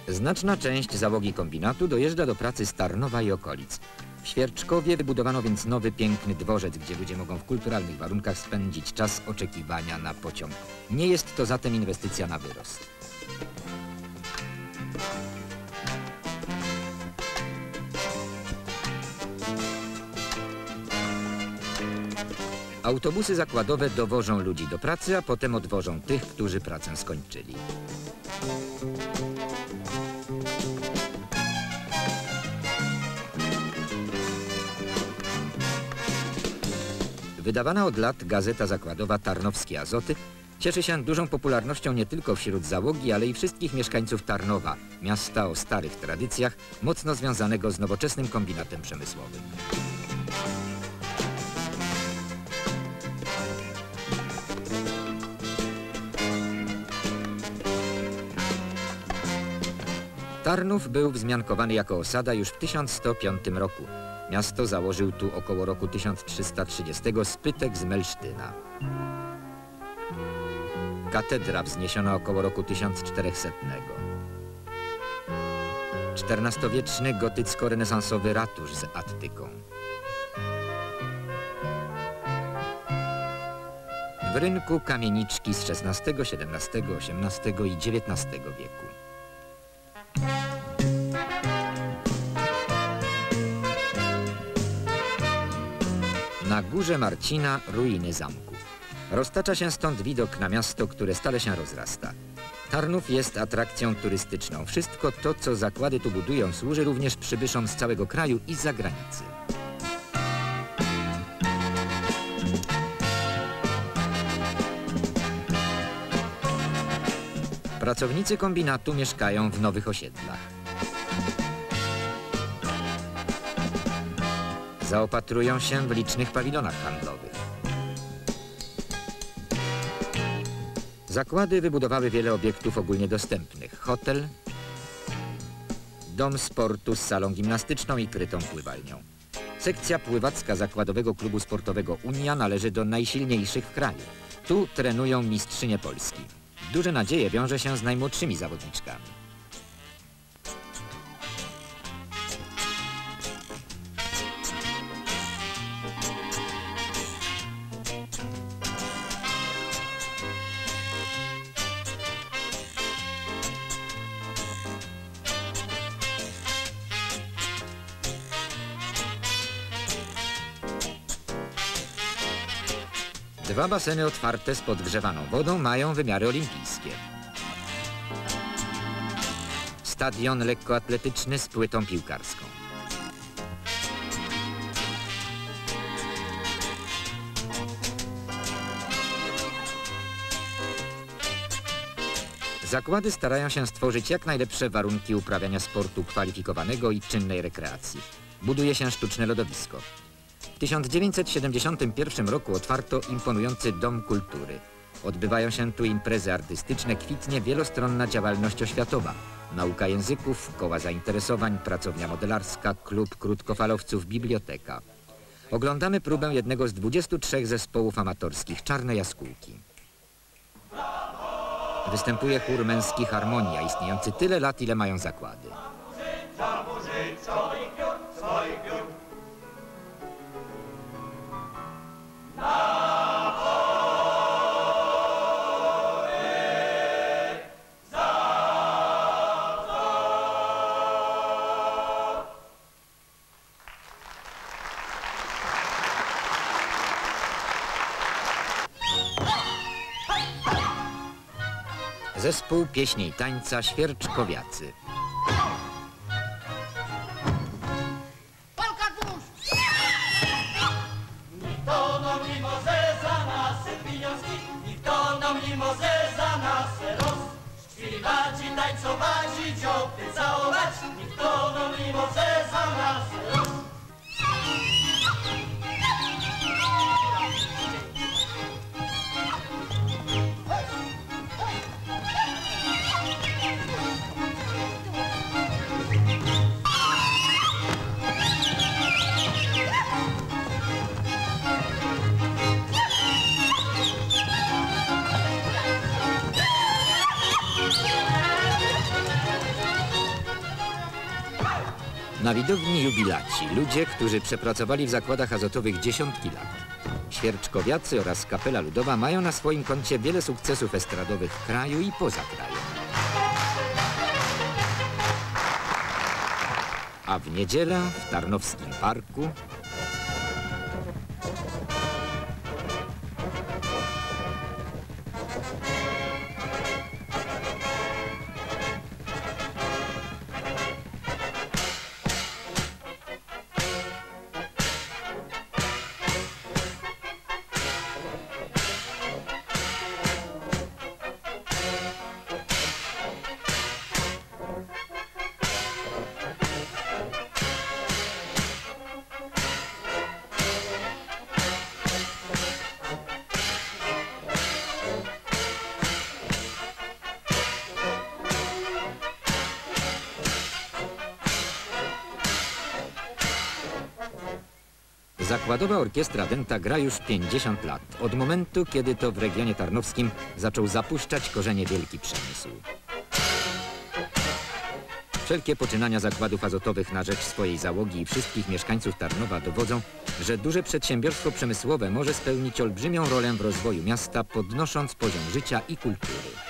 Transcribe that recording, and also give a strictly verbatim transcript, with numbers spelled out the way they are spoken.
Znaczna część załogi kombinatu dojeżdża do pracy z Tarnowa i okolic. W Świerczkowie wybudowano więc nowy, piękny dworzec, gdzie ludzie mogą w kulturalnych warunkach spędzić czas oczekiwania na pociąg. Nie jest to zatem inwestycja na wyrost. Autobusy zakładowe dowożą ludzi do pracy, a potem odwożą tych, którzy pracę skończyli. Wydawana od lat gazeta zakładowa Tarnowskie Azoty cieszy się dużą popularnością nie tylko wśród załogi, ale i wszystkich mieszkańców Tarnowa, miasta o starych tradycjach, mocno związanego z nowoczesnym kombinatem przemysłowym. Tarnów był wzmiankowany jako osada już w tysiąc sto piątym roku. Miasto założył tu około roku tysiąc trzysta trzydziestego Spytek z Melsztyna. Katedra wzniesiona około roku tysiąc czterychsetnego. czternastowieczny gotycko-renesansowy ratusz z attyką. W rynku kamieniczki z szesnastego, siedemnastego, osiemnastego i dziewiętnastego wieku. Na górze Marcina ruiny zamku. Roztacza się stąd widok na miasto, które stale się rozrasta. Tarnów jest atrakcją turystyczną. Wszystko to, co zakłady tu budują, służy również przybyszom z całego kraju i z zagranicy. Pracownicy kombinatu mieszkają w nowych osiedlach. Zaopatrują się w licznych pawilonach handlowych. Zakłady wybudowały wiele obiektów ogólnie dostępnych. Hotel, dom sportu z salą gimnastyczną i krytą pływalnią. Sekcja pływacka Zakładowego Klubu Sportowego Unia należy do najsilniejszych w kraju. Tu trenują mistrzynie Polski. Duże nadzieje wiąże się z najmłodszymi zawodniczkami. Dwa baseny otwarte z podgrzewaną wodą mają wymiary olimpijskie. Stadion lekkoatletyczny z płytą piłkarską. Zakłady starają się stworzyć jak najlepsze warunki uprawiania sportu kwalifikowanego i czynnej rekreacji. Buduje się sztuczne lodowisko. W tysiąc dziewięćset siedemdziesiątym pierwszym roku otwarto imponujący Dom Kultury. Odbywają się tu imprezy artystyczne, kwitnie wielostronna działalność oświatowa. Nauka języków, koła zainteresowań, pracownia modelarska, klub krótkofalowców, biblioteka. Oglądamy próbę jednego z dwudziestu trzech zespołów amatorskich Czarne Jaskółki. Występuje chór męski Harmonia, istniejący tyle lat, ile mają zakłady. Zespół pieśni i tańca Świerczkowiacy. Na widowni jubilaci, ludzie, którzy przepracowali w zakładach azotowych dziesiątki lat. Świerczkowiacy oraz Kapela Ludowa mają na swoim koncie wiele sukcesów estradowych w kraju i poza krajem. A w niedzielę w Tarnowskim Parku Zakładowa Orkiestra Dęta gra już pięćdziesiąt lat, od momentu, kiedy to w regionie tarnowskim zaczął zapuszczać korzenie wielki przemysł. Wszelkie poczynania zakładów azotowych na rzecz swojej załogi i wszystkich mieszkańców Tarnowa dowodzą, że duże przedsiębiorstwo przemysłowe może spełnić olbrzymią rolę w rozwoju miasta, podnosząc poziom życia i kultury.